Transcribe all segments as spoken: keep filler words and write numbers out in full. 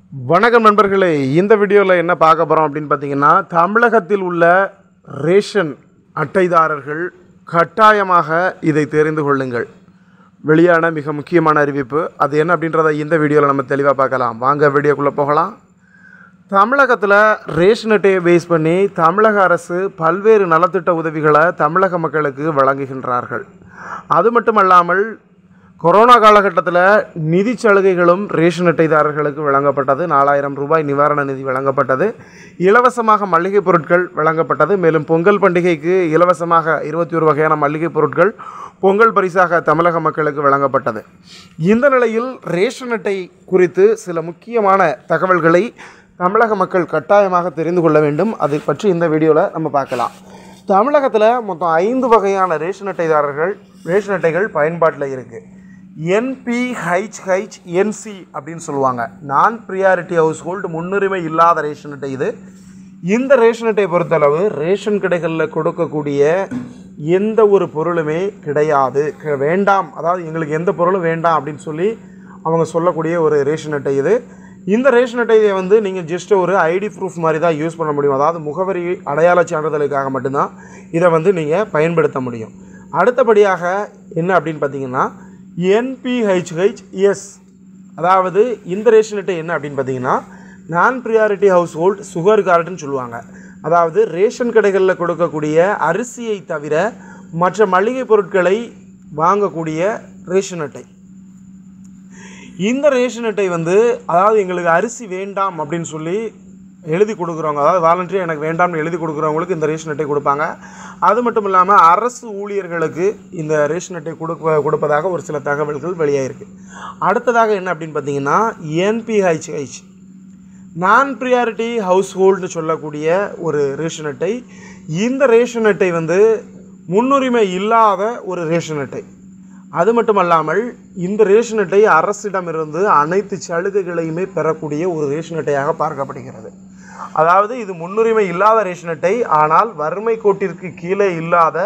வணக்கம் நண்பர்களே, இந்த வீடியோவில் என்ன பார்க்க போகிறோம் அப்படின்னு பார்த்தீங்கன்னா, தமிழகத்தில் உள்ள ரேஷன் அட்டைதாரர்கள் கட்டாயமாக இதை தெரிந்து கொள்ளுங்கள். வெளியான மிக முக்கியமான அறிவிப்பு. அது என்ன அப்படின்றத இந்த வீடியோவில் நம்ம தெளிவாக பார்க்கலாம். வாங்க வீடியோக்குள்ளே போகலாம். தமிழகத்தில் ரேஷன் அட்டையை பேஸ் பண்ணி தமிழக அரசு பல்வேறு நலத்திட்ட உதவிகளை தமிழக மக்களுக்கு வழங்குகின்றார்கள். அது மட்டுமல்லாமல் கொரோனா காலகட்டத்தில் நிதி சலுகைகளும் ரேஷன் அட்டைதாரர்களுக்கு வழங்கப்பட்டது. நாலாயிரம் ரூபாய் நிவாரண நிதி வழங்கப்பட்டது. இலவசமாக மளிகை பொருட்கள் வழங்கப்பட்டது. மேலும் பொங்கல் பண்டிகைக்கு இலவசமாக இருபத்தி ஒரு வகையான மளிகை பொருட்கள் பொங்கல் பரிசாக தமிழக மக்களுக்கு வழங்கப்பட்டது. இந்த நிலையில் ரேஷன் அட்டை குறித்து சில முக்கியமான தகவல்களை தமிழக மக்கள் கட்டாயமாக தெரிந்து கொள்ள வேண்டும். அதை பற்றி இந்த வீடியோவில் நம்ம பார்க்கலாம். தமிழகத்தில் மொத்தம் ஐந்து வகையான ரேஷன் அட்டைதாரர்கள் ரேஷன் அட்டைகள் பயன்பாட்டில் இருக்குது. என்பிஹெச்ஹெச்என்சி அப்படின்னு சொல்லுவாங்க. நான் ப்ரியாரிட்டி ஹவுஸ் ஹோல்டு, முன்னுரிமை இல்லாத ரேஷன் அட்டை இது. இந்த ரேஷன் அட்டையை பொறுத்தளவு ரேஷன் கடைகளில் கொடுக்கக்கூடிய எந்த ஒரு பொருளுமே கிடையாது, வேண்டாம், அதாவது எங்களுக்கு எந்த பொருளும் வேண்டாம் அப்படின்னு சொல்லி அவங்க சொல்லக்கூடிய ஒரு ரேஷன் அட்டை இது. இந்த ரேஷன் அட்டையை வந்து நீங்கள் ஜஸ்ட் ஒரு ஐடி ப்ரூஃப் மாதிரி தான் யூஸ் பண்ண முடியும். அதாவது முகவரி அடையாள சான்றிதழுக்காக மட்டும்தான் இதை வந்து நீங்கள் பயன்படுத்த முடியும். அடுத்தபடியாக என்ன அப்படின்னு பார்த்தீங்கன்னா என்பிஹெச்ஹெச்எஸ், அதாவது இந்த ரேஷன் அட்டை என்ன அப்படின்னு பார்த்தீங்கன்னா நான் ப்ரியாரிட்டி ஹவுஸ் ஹோல்ட் சுகர் கார்டுன்னு சொல்லுவாங்க. அதாவது ரேஷன் கடைகளில் கொடுக்கக்கூடிய அரிசியை தவிர மற்ற மளிகை பொருட்களை வாங்கக்கூடிய ரேஷன் அட்டை. இந்த ரேஷன் அட்டை வந்து அதாவது எங்களுக்கு அரிசி வேண்டாம் அப்படின்னு சொல்லி எழுதி கொடுக்குறவங்க, அதாவது வாலண்டரி எனக்கு வேண்டாம்னு எழுதி கொடுக்குறவங்களுக்கு இந்த ரேஷன் அட்டை கொடுப்பாங்க. அது மட்டும் இல்லாமல் அரசு ஊழியர்களுக்கு இந்த ரேஷன் அட்டை கொடுப்ப கொடுப்பதாக ஒரு சில தகவல்கள் வெளியாகிருக்கு. அடுத்ததாக என்ன அப்படின்னு பார்த்தீங்கன்னா என்பிஹெச்ஹெச் நான் ப்ரியாரிட்டி ஹவுஸ் ஹோல்டுன்னு சொல்லக்கூடிய ஒரு ரேஷன் அட்டை. இந்த ரேஷன் அட்டை வந்து முன்னுரிமை இல்லாத ஒரு ரேஷன் அட்டை. அது மட்டுமல்லாமல் இந்த ரேஷன் அட்டை அரசிடமிருந்து அனைத்து சலுகைகளையுமே பெறக்கூடிய ஒரு ரேஷன் அட்டையாக பார்க்கப்படுகிறது. அதாவது இது முன்னுரிமை இல்லாத ரேஷன் அட்டை, ஆனால் வறுமை கோட்டிற்கு கீழே இல்லாத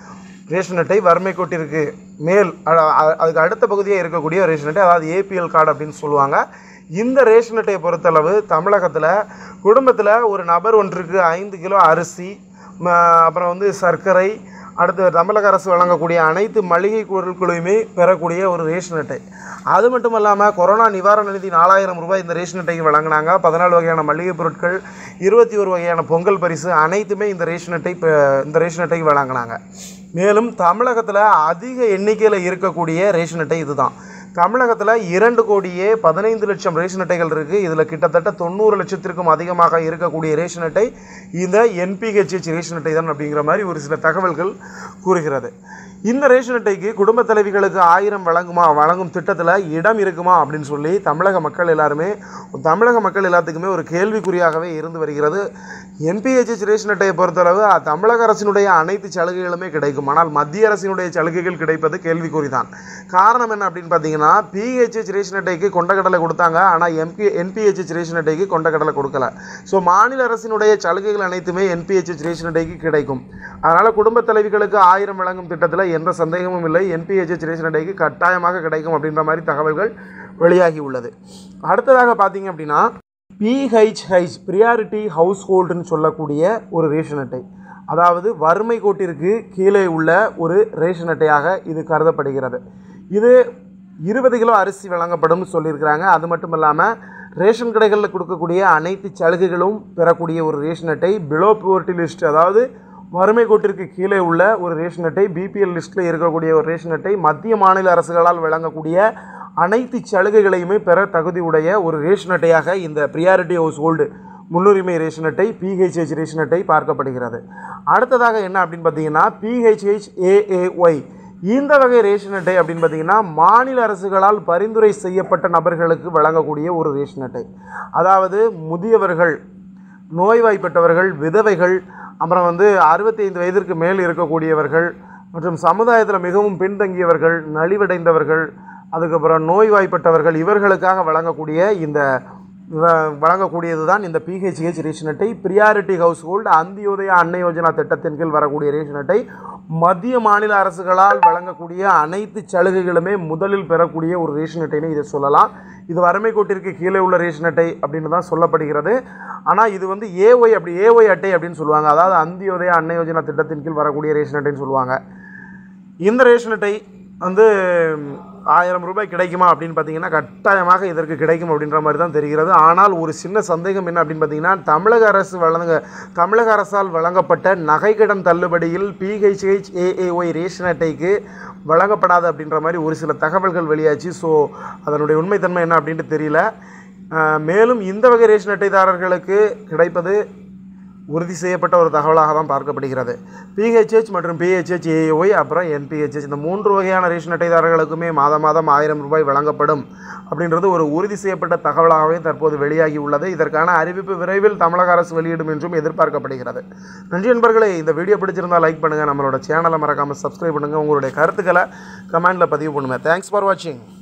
ரேஷன் அட்டை, வறுமை கோட்டிற்கு மேல் அதுக்கு அடுத்த பகுதியாக இருக்கக்கூடிய ரேஷன் அட்டை, அதாவது ஏபிஎல் கார்டு அப்படின்னு சொல்லுவாங்க. இந்த ரேஷன் அட்டையை பொறுத்தளவு தமிழகத்தில் குடும்பத்தில் ஒரு நபர் ஒன்றுக்கு ஐந்து கிலோ அரிசி, அப்புறம் வந்து சர்க்கரை, அடுத்து தமிழக அரசு வழங்கக்கூடிய அனைத்து மளிகை பொருட்களையுமே பெறக்கூடிய ஒரு ரேஷன் அட்டை. அது மட்டும் இல்லாமல் கொரோனா நிவாரண நிதி நாலாயிரம் ரூபாய் இந்த ரேஷன் அட்டைக்கு வழங்கினாங்க. பதினாலு வகையான மளிகை பொருட்கள், இருபத்தி ஒரு வகையான பொங்கல் பரிசு அனைத்துமே இந்த ரேஷன் அட்டை இந்த ரேஷன் அட்டைக்கு வழங்கினாங்க. மேலும் தமிழகத்தில் அதிக எண்ணிக்கையில் இருக்கக்கூடிய ரேஷன் அட்டை இதுதான். தமிழகத்தில் இரண்டு கோடியே பதினைந்து லட்சம் ரேஷன் அட்டைகள் இருக்குது. இதில் கிட்டத்தட்ட தொண்ணூறு லட்சத்திற்கும் அதிகமாக இருக்கக்கூடிய ரேஷன் அட்டை இந்த என்பிஹெச்ஹெச் ரேஷன் அட்டை தான் அப்படிங்கிற மாதிரி ஒரு சில தகவல்கள் கூறுகிறது. இந்த ரேஷன் அட்டைக்கு குடும்ப தலைவிகளுக்கு ஆயிரம் வழங்குமா வழங்கும் திட்டத்தில் இடம் இருக்குமா அப்படின்னு சொல்லி தமிழக மக்கள் எல்லாருமே தமிழக மக்கள் எல்லாத்துக்குமே ஒரு கேள்விக்குறியாகவே இருந்து வருகிறது. என்பிஹெச்ஹெச் ரேஷன் அட்டையை பொறுத்தளவு தமிழக அரசினுடைய அனைத்து சலுகைகளுமே கிடைக்கும், ஆனால் மத்திய அரசினுடைய சலுகைகள் கிடைப்பது கேள்விக்குறி தான். காரணம் என்ன அப்படின்னு பார்த்தீங்கன்னா பிஹெச்ஹெச் ரேஷன் அட்டைக்கு கொண்டக்கடலை கொடுத்தாங்க, ஆனால் எம்பி என்பிஹெச்ஹெச் ரேஷன் அட்டைக்கு கொண்டக்கடலை கொடுக்கல. ஸோ மாநில அரசினுடைய சலுகைகள் அனைத்துமே என்பிஹெச்ஹெச் ரேஷன் அட்டைக்கு கிடைக்கும். அதனால் குடும்ப தலைவிகளுக்கு ஆயிரம் வழங்கும் திட்டத்தில் எந்த சந்தேகமும் இல்லை, என்பிஹெச்ஹெச் ரேஷன் அட்டைக்கு கட்டாயமாக கிடைக்கும் அப்படின்ற மாதிரி தகவல்கள் வெளியாகி உள்ளது. அடுத்ததாக பார்த்தீங்க அப்படின்னா பிஹெச்ஹெச் ப்ரியாரிட்டி ஹவுஸ் ஹோல்டுன்னு சொல்லக்கூடிய ஒரு ரேஷன் அட்டை, அதாவது வறுமை கோட்டிற்கு கீழே உள்ள ஒரு ரேஷன் அட்டையாக இது கருதப்படுகிறது. இது இருபது கிலோ அரிசி வழங்கப்படும் சொல்லியிருக்கிறாங்க. அது மட்டும் இல்லாமல் ரேஷன் கடைகளில் கொடுக்கக்கூடிய அனைத்து சலுகைகளும் பெறக்கூடிய ஒரு ரேஷன் அட்டை. பிலோ புவர்ட்டி லிஸ்ட், அதாவது வறுமை கோட்டிற்கு கீழே உள்ள ஒரு ரேஷன் அட்டை, பிபிஎல் லிஸ்ட்டில் இருக்கக்கூடிய ஒரு ரேஷன் அட்டை, மத்திய மாநில அரசுகளால் வழங்கக்கூடிய அனைத்து சலுகைகளையுமே பெற தகுதி உடைய ஒரு ரேஷன் அட்டையாக இந்த ப்ரியாரிட்டி ஹவுஸ் ஹோல்டு முன்னுரிமை ரேஷன் அட்டை பிஹெச்ஹெச் ரேஷன் அட்டை பார்க்கப்படுகிறது. அடுத்ததாக என்ன அப்படின்னு பார்த்தீங்கன்னா பிஹெச்ஹெச் ஏஏஒய், இந்த வகை ரேஷன் அட்டை அப்படின்னு பார்த்தீங்கன்னா மாநில அரசுகளால் பரிந்துரை செய்யப்பட்ட நபர்களுக்கு வழங்கக்கூடிய ஒரு ரேஷன் அட்டை. அதாவது முதியவர்கள், நோய்வாய்ப்பட்டவர்கள், விதவைகள், அப்புறம் வந்து அறுபத்தி ஐந்து வயதிற்கு மேல் இருக்கக்கூடியவர்கள் மற்றும் சமுதாயத்தில் மிகவும் பின்தங்கியவர்கள், நலிவடைந்தவர்கள், அதுக்கப்புறம் நோய்வாய்ப்பட்டவர்கள், இவர்களுக்காக வழங்கக்கூடிய இந்த வழங்கக்கூடியது தான் இந்த பிஹெச்ஹெச் ரேஷன் அட்டை. Priority household Antyodaya Anna Yojana திட்டத்தின் கீழ் வரக்கூடிய ரேஷன் அட்டை. மத்திய மாநில அரசுகளால் வழங்கக்கூடிய அனைத்து சலுகைகளுமே முதலில் பெறக்கூடிய ஒரு ரேஷன் அட்டைன்னு இதை சொல்லலாம். இது வறுமை கோட்டிற்கு கீழே உள்ள ரேஷன் அட்டை அப்படின்னு தான் சொல்லப்படுகிறது. ஆனால் இது வந்து ஏஒய் அப்படி ஏஒய் அட்டை அப்படின்னு சொல்லுவாங்க. அதாவது அந்தியோதய அன்ன யோஜனா திட்டத்தின் கீழ் வரக்கூடிய ரேஷன் அட்டைன்னு சொல்லுவாங்க. இந்த ரேஷன் அட்டை வந்து ஆயிரம் ரூபாய் கிடைக்குமா அப்படின்னு பார்த்தீங்கன்னா கட்டாயமாக இதற்கு கிடைக்கும் அப்படின்ற மாதிரி தான் தெரிகிறது. ஆனால் ஒரு சின்ன சந்தேகம் என்ன அப்படின்னு பார்த்தீங்கன்னா, தமிழக அரசு வழங்க தமிழக அரசால் வழங்கப்பட்ட நகைக்கடன் தள்ளுபடியில் பிஹெச்ஹெச் ஏஏஒய் ரேஷன் அட்டைக்கு வழங்கப்படாது அப்படின்ற மாதிரி ஒரு சில தகவல்கள் வெளியாச்சு. ஸோ அதனுடைய உண்மைத்தன்மை என்ன அப்படின்ட்டு தெரியல. மேலும் இந்த வகை ரேஷன் அட்டைதாரர்களுக்கு கிடைப்பது உறுதி செய்யப்பட்ட ஒரு தகவலாக தான் பார்க்கப்படுகிறது. பிஹெச்ஹெச் மற்றும் பிஹெச்ஹெச் ஏஒய் அப்புறம் என்பிஹெச்ஹெச் இந்த மூன்று வகையான ரேஷன் அட்டைதாரர்களுக்குமே மாதம் மாதம் ஆயிரம் ரூபாய் வழங்கப்படும் அப்படின்றது ஒரு உறுதி செய்யப்பட்ட தகவலாகவே தற்போது வெளியாகி உள்ளது. இதற்கான அறிவிப்பு விரைவில் தமிழக அரசு வெளியிடும் என்றும் எதிர்பார்க்கப்படுகிறது. நன்றி நண்பர்களே, இந்த வீடியோ பிடிச்சிருந்தால் லைக் பண்ணுங்கள், நம்மளோட சேனலை மறக்காமல் சப்ஸ்கிரைப் பண்ணுங்கள், உங்களுடைய கருத்துக்களை கமெண்டில் பதிவு பண்ணுங்கள். தேங்க்ஸ் ஃபார் வாட்சிங்.